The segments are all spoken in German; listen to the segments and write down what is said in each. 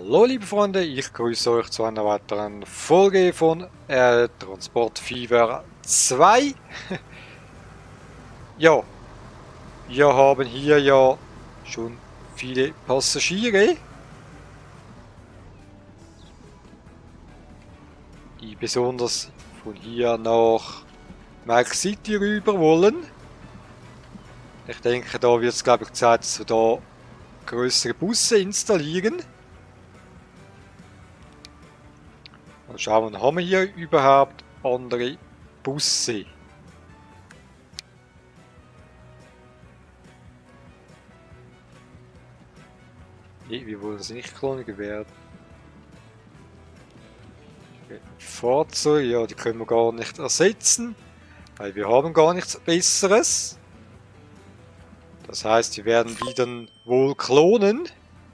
Hallo liebe Freunde, ich grüße euch zu einer weiteren Folge von Transport Fever 2. Ja, wir haben hier ja schon viele Passagiere, die besonders von hier nach Mac City rüber wollen. Ich denke, da wird es glaube ich Zeit, dass wir da größere Busse installieren. Mal schauen, haben wir hier überhaupt andere Busse? Nee, wir wollen es nicht klonigen werden. Fahrzeuge, ja, die können wir gar nicht ersetzen, weil wir haben gar nichts Besseres. Das heißt, wir werden die dann wohl klonen.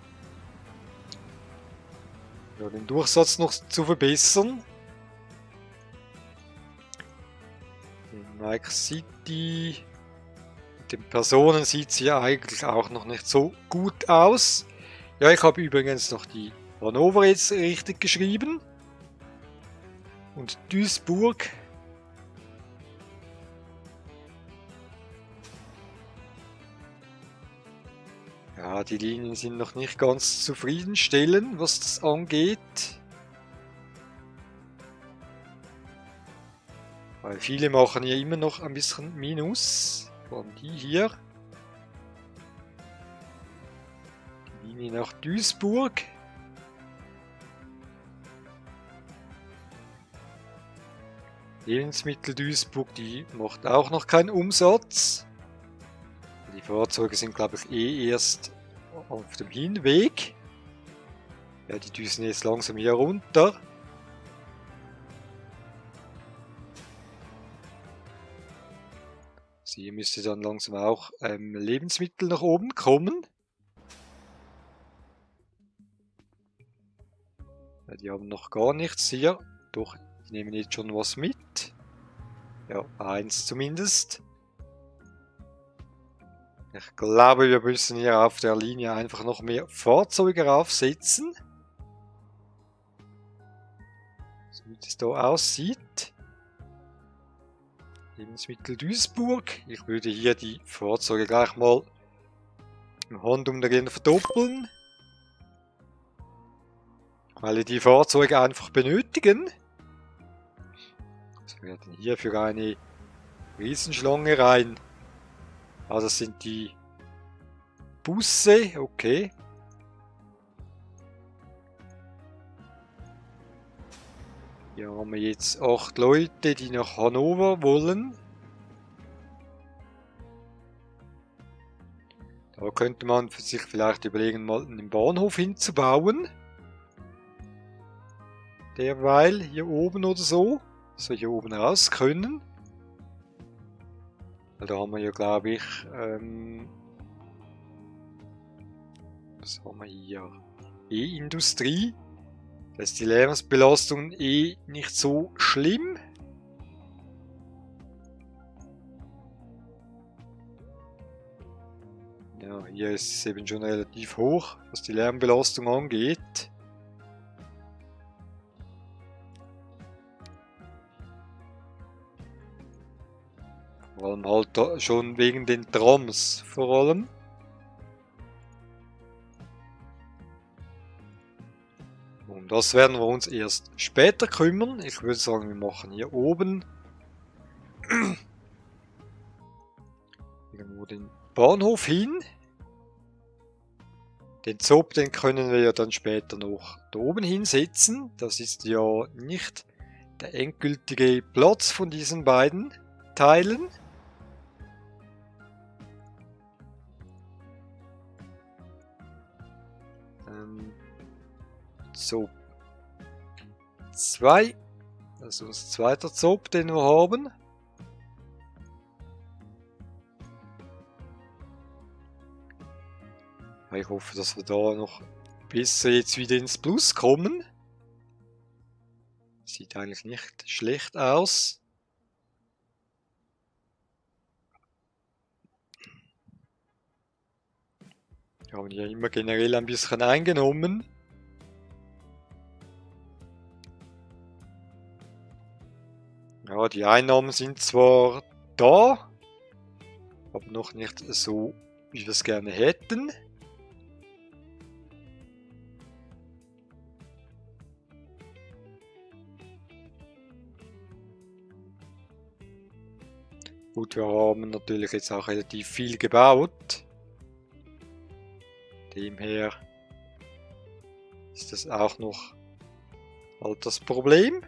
Ja, den Durchsatz noch zu verbessern. In Nike City mit den Personen sieht es ja eigentlich auch noch nicht so gut aus. Ja, ich habe übrigens noch die Hannover jetzt richtig geschrieben. Und Duisburg. Ja, die Linien sind noch nicht ganz zufriedenstellend, was das angeht. Weil viele machen ja immer noch ein bisschen Minus. Vor allem die hier. Die Linie nach Duisburg. Lebensmittel Duisburg, die macht auch noch keinen Umsatz. Die Fahrzeuge sind, glaube ich, erst auf dem Hinweg. Ja, die düsen jetzt langsam hier runter. Also hier müsste dann langsam auch Lebensmittel nach oben kommen. Ja, die haben noch gar nichts hier. Doch, die nehmen jetzt schon was mit. Ja, eins zumindest. Ich glaube, wir müssen hier auf der Linie einfach noch mehr Fahrzeuge raufsetzen. So wie es da aussieht. Lebensmittel Duisburg. Ich würde hier die Fahrzeuge gleich mal im Handumdrehen verdoppeln. Weil wir die Fahrzeuge einfach benötigen. Was werden hier für eine Riesenschlange rein? Ah, das sind die Busse, okay. Hier haben wir jetzt 8 Leute, die nach Hannover wollen. Da könnte man sich vielleicht überlegen, mal einen Bahnhof hinzubauen. Derweil hier oben oder so, dass wir hier oben raus können. Weil da haben wir ja, glaube ich, was haben wir hier? E-Industrie. Da ist die Lärmbelastung nicht so schlimm. Ja, hier ist es eben schon relativ hoch, was die Lärmbelastung angeht. Vor allem halt schon wegen den Trams vor allem. Um das werden wir uns erst später kümmern. Ich würde sagen, wir machen hier oben irgendwo den Bahnhof hin. Den Zob, den können wir ja dann später noch da oben hinsetzen. Das ist ja nicht der endgültige Platz von diesen beiden Teilen. Zob 2. Das ist unser zweiter Zob, den wir haben. Ich hoffe, dass wir da noch besser jetzt wieder ins Plus kommen. Sieht eigentlich nicht schlecht aus. Wir haben ja immer generell ein bisschen eingenommen. Ja, die Einnahmen sind zwar da, aber noch nicht so, wie wir es gerne hätten. Gut, wir haben natürlich jetzt auch relativ viel gebaut. Demher ist das auch noch halt das Problem.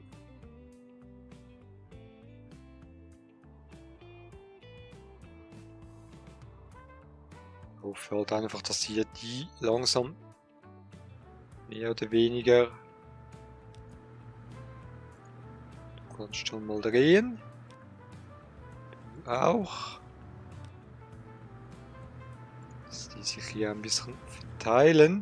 Ich hoffe halt einfach, dass hier die langsam mehr oder weniger. Du kannst schon mal drehen. Du auch. Dass die sich hier ein bisschen verteilen.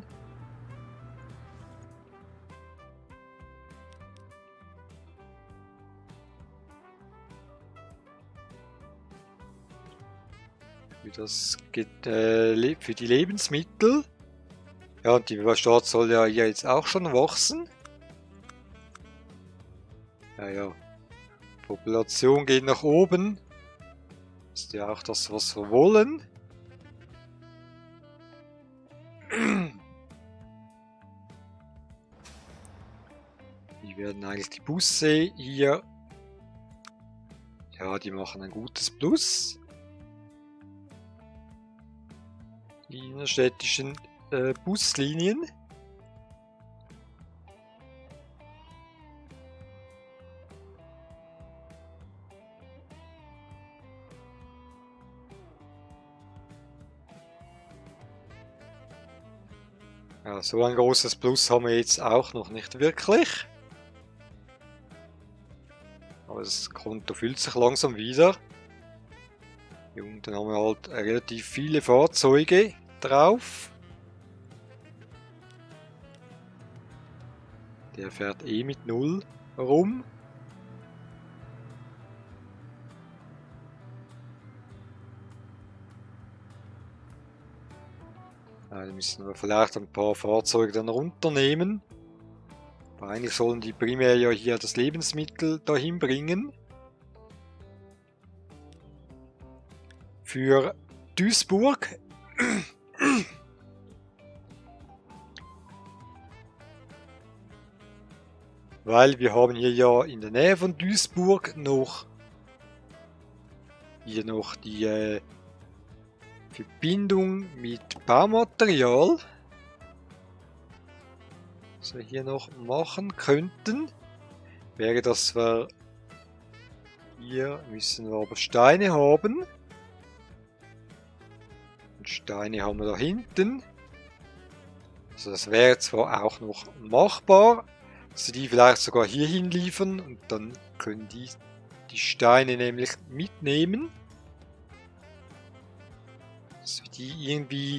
Das geht für die Lebensmittel. Ja, und die Stadt soll ja hier jetzt auch schon wachsen. Ja, ja. Population geht nach oben. Ist ja auch das, was wir wollen. Wie werden eigentlich die Busse hier? Ja, die machen ein gutes Plus. Die innerstädtischen Buslinien. Ja, so ein großes Plus haben wir jetzt auch noch nicht wirklich. Aber das Konto füllt sich langsam wieder. Hier unten haben wir halt relativ viele Fahrzeuge drauf. Der fährt eh mit 0 rum. Da müssen wir vielleicht ein paar Fahrzeuge dann runternehmen. Aber eigentlich sollen die primär ja hier das Lebensmittel dahin bringen. Für Duisburg. Weil wir haben hier ja in der Nähe von Duisburg noch die Verbindung mit Baumaterial. Was wir hier noch machen könnten, wäre, dass wir hier müssen wir aber Steine haben. Und Steine haben wir da hinten. Also das wäre zwar auch noch machbar, dass sie die vielleicht sogar hierhin liefern und dann können die Steine nämlich mitnehmen. Dass wir die irgendwie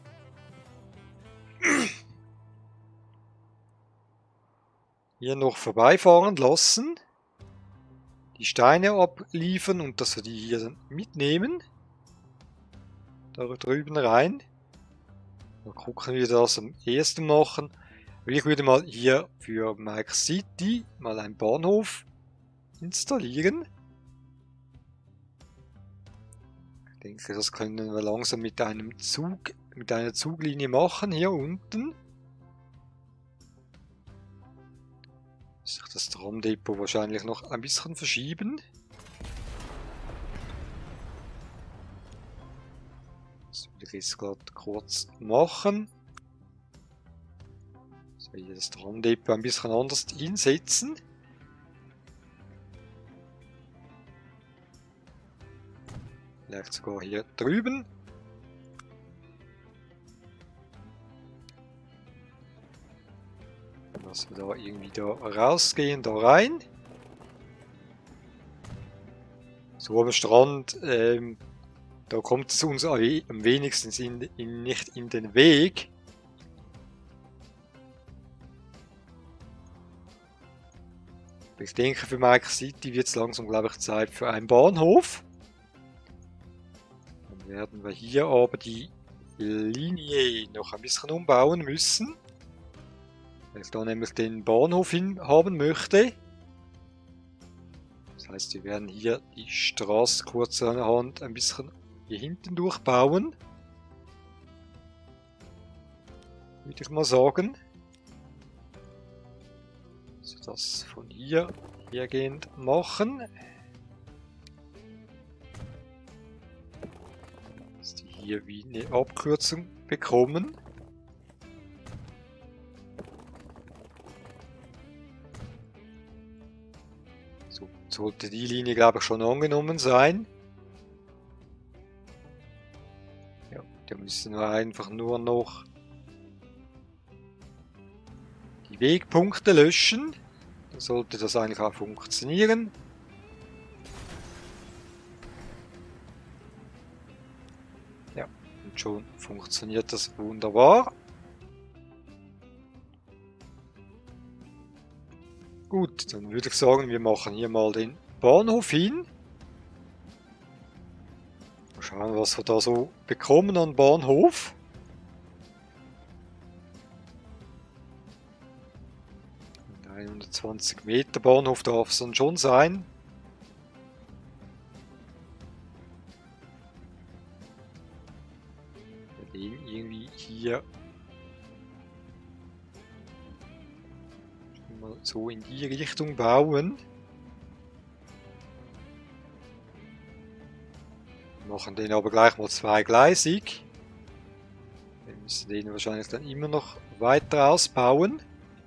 hier noch vorbeifahren lassen. Die Steine abliefern und dass wir die hier dann mitnehmen. Da drüben rein. Mal gucken, wie wir das am ehesten machen. Ich würde mal hier für Mike City mal einen Bahnhof installieren. Ich denke, das können wir langsam mit einem Zug, mit einer Zuglinie machen hier unten. Muss ich das Tramdepot wahrscheinlich noch ein bisschen verschieben. Das will ich jetzt gerade kurz machen. So, hier das Tramdepot ein bisschen anders hinsetzen. Vielleicht sogar hier drüben. Dass wir da irgendwie da rausgehen, da rein. So am Strand, da kommt es uns am wenigsten nicht in den Weg. Ich denke, für Mike City wird es langsam, glaube ich, Zeit für einen Bahnhof. Dann werden wir hier aber die Linie noch ein bisschen umbauen müssen. Weil ich da nämlich den Bahnhof hin haben möchte. heißt, wir werden hier die Straße kurzerhand ein bisschen hier hinten durchbauen. Würde ich mal sagen. So, das von hier hergehend machen. Dass die hier wie eine Abkürzung bekommen. So, sollte die Linie, glaube ich, schon angenommen sein. Ja, da müssen wir einfach nur noch die Wegpunkte löschen. Dann sollte das eigentlich auch funktionieren. Ja, und schon funktioniert das wunderbar. Gut, dann würde ich sagen, wir machen hier mal den Bahnhof hin. Mal schauen, was wir da so bekommen an Bahnhof. Ein 120 Meter Bahnhof darf es dann schon sein. Wir den irgendwie hier mal so in die Richtung bauen. Wir machen den aber gleich mal zweigleisig. Wir müssen den wahrscheinlich dann immer noch weiter ausbauen.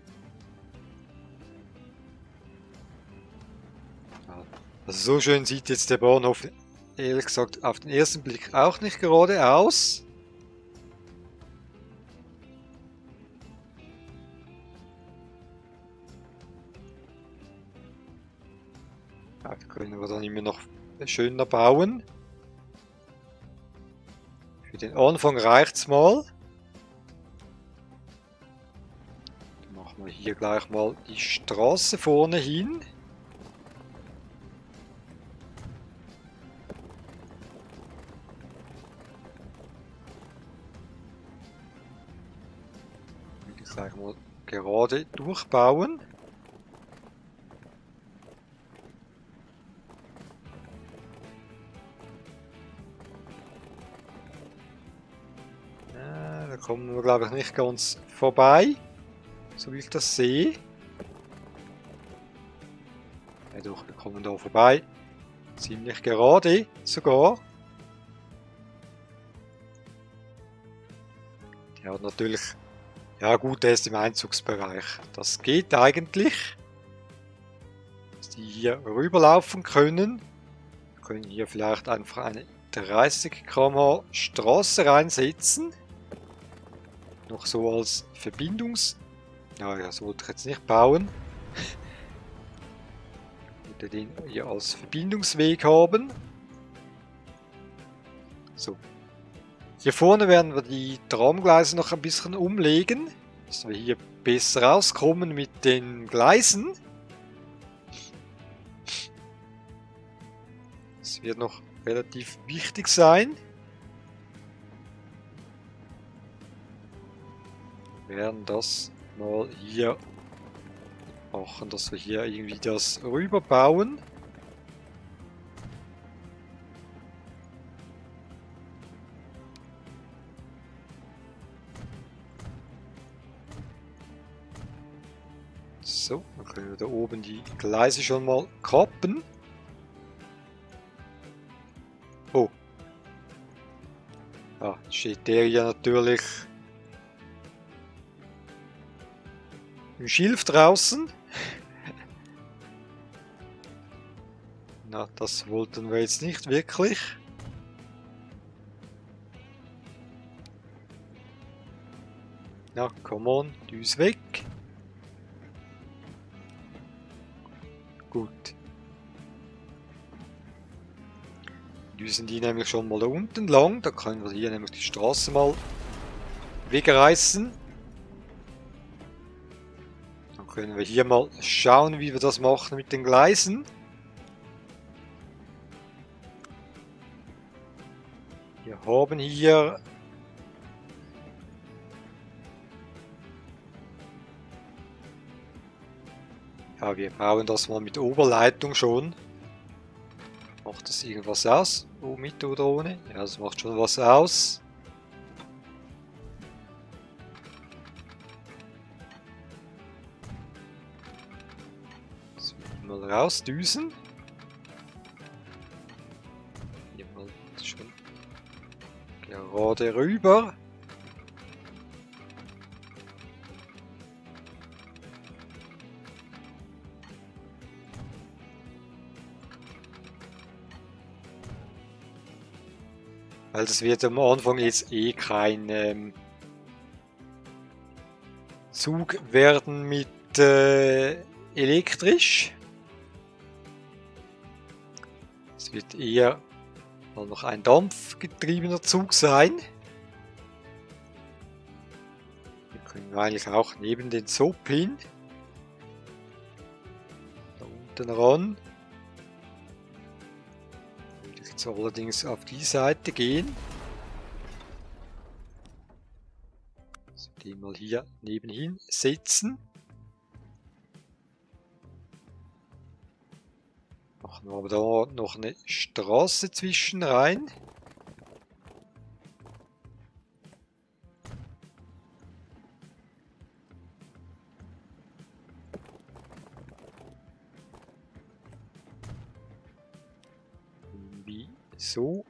Also so schön sieht jetzt der Bahnhof, ehrlich gesagt, auf den ersten Blick auch nicht gerade aus. Ja, da können wir dann immer noch schöner bauen. Für den Anfang reicht es mal. Dann machen wir hier gleich mal die Straße vorne hin. Gleich mal gerade durchbauen. Ja, da kommen wir, glaube ich, nicht ganz vorbei, so wie ich das sehe. Ja doch, wir kommen da vorbei. Ziemlich gerade sogar. Der hat natürlich... Ja gut, der ist im Einzugsbereich. Das geht eigentlich. Dass die hier rüberlaufen können. Wir können hier vielleicht einfach eine 30 km/h Straße reinsetzen. Noch so als Verbindungs... Naja, das wollte ich jetzt nicht bauen. Ich würde den hier als Verbindungsweg haben. So. Hier vorne werden wir die Tramgleise noch ein bisschen umlegen, dass wir hier besser rauskommen mit den Gleisen. Das wird noch relativ wichtig sein. Wir werden das mal hier machen, dass wir hier irgendwie das rüber bauen. So, dann können wir da oben die Gleise schon mal kappen. Oh. Ah, steht der ja natürlich im Schilf draußen. Na, das wollten wir jetzt nicht wirklich. Na, come on, düs weg. Gut. Düsen die nämlich schon mal da unten lang. Da können wir hier nämlich die Straße mal wegreißen. Dann können wir hier mal schauen, wie wir das machen mit den Gleisen. Wir haben hier ja, wir bauen das mal mit Oberleitung schon. Macht das irgendwas aus? Oh, mit oder ohne? Ja, das macht schon was aus. Das wird mal rausdüsen. Hier mal schon gerade rüber. Weil das wird am Anfang jetzt eh kein Zug werden mit elektrisch. Es wird eher mal noch ein dampfgetriebener Zug sein. Wir können eigentlich auch neben den Sop hin. Da unten ran. Jetzt allerdings auf die Seite gehen. Also den mal hier nebenhin setzen. Machen wir aber da noch eine Straße zwischen rein. Wie so.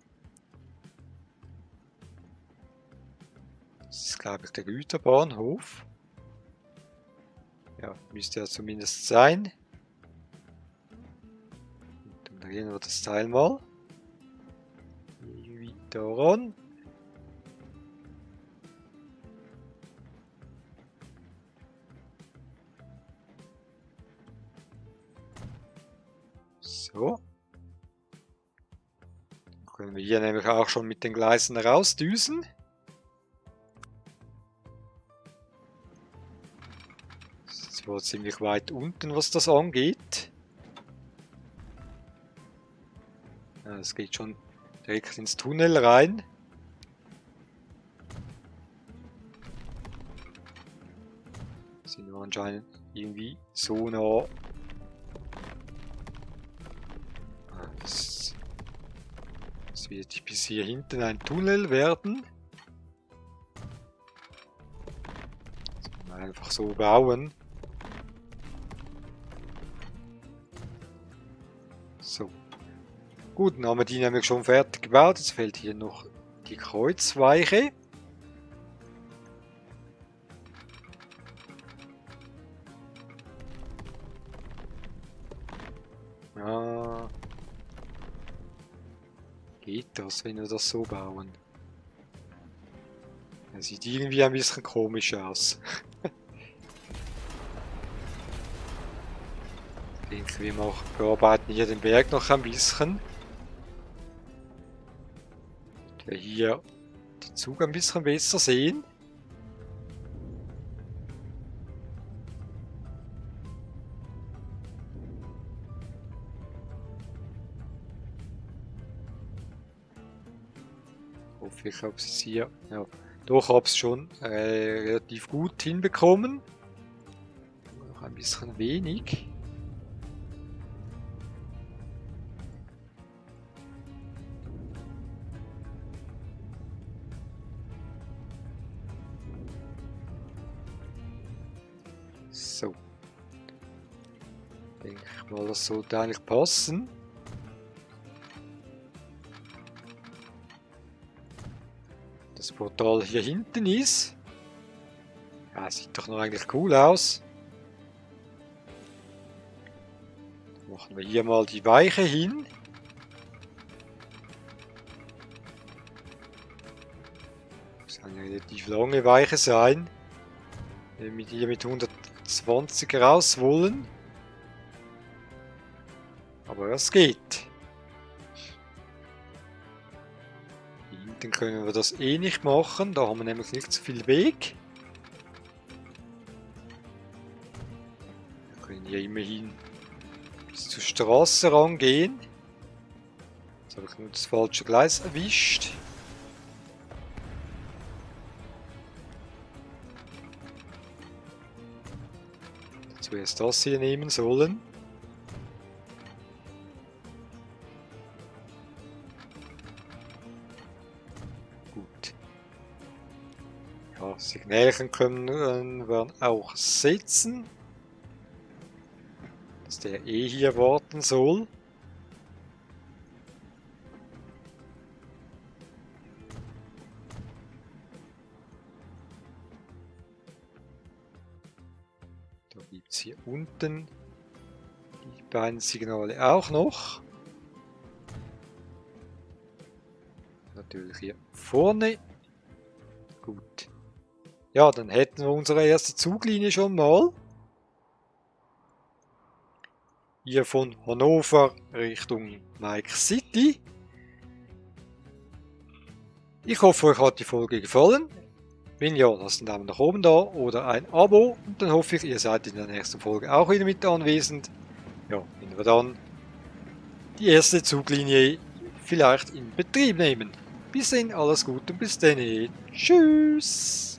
Das ist, glaube ich, der Güterbahnhof. Ja, müsste ja zumindest sein. Dann drehen wir das Teil mal. Wieder ran. So. Dann können wir hier nämlich auch schon mit den Gleisen rausdüsen. So ziemlich weit unten, was das angeht. Ja, es geht schon direkt ins Tunnel rein. Sind wir anscheinend irgendwie so nah. Das wird bis hier hinten ein Tunnel werden. Das können wir einfach so bauen. So. Gut, dann haben wir die nämlich schon fertig gebaut. Jetzt fehlt hier noch die Kreuzweiche. Ja. Geht das, wenn wir das so bauen? Das sieht irgendwie ein bisschen komisch aus. Ich denke, wir bearbeiten hier den Berg noch ein bisschen. Dass wir hier den Zug ein bisschen besser sehen. Ich habe es hier, ja, doch habe es schon relativ gut hinbekommen. Noch ein bisschen wenig. So. Denke ich mal, das sollte eigentlich passen. Das Portal hier hinten ist. Ja, sieht doch noch eigentlich cool aus. Dann machen wir hier mal die Weiche hin. Das kann eine relativ lange Weiche sein. Wenn wir hier mit 120 raus wollen. Aber es geht. Dann können wir das eh nicht machen, da haben wir nämlich nicht so viel Weg. Wir können hier immerhin bis zur Straße rangehen. Jetzt habe ich nur das falsche Gleis erwischt. Zuerst das hier nehmen sollen. paar Signalchen können wir auch setzen, dass der hier warten soll. Da gibt es hier unten die beiden Signale auch noch. Natürlich hier vorne. Gut. Ja, dann hätten wir unsere erste Zuglinie schon mal. Hier von Hannover Richtung Mike City. Ich hoffe, euch hat die Folge gefallen. Wenn ja, lasst einen Daumen nach oben da oder ein Abo. Und dann hoffe ich, ihr seid in der nächsten Folge auch wieder mit anwesend. Ja, wenn wir dann die erste Zuglinie vielleicht in Betrieb nehmen. Bis dann, alles Gute und bis dann. Tschüss!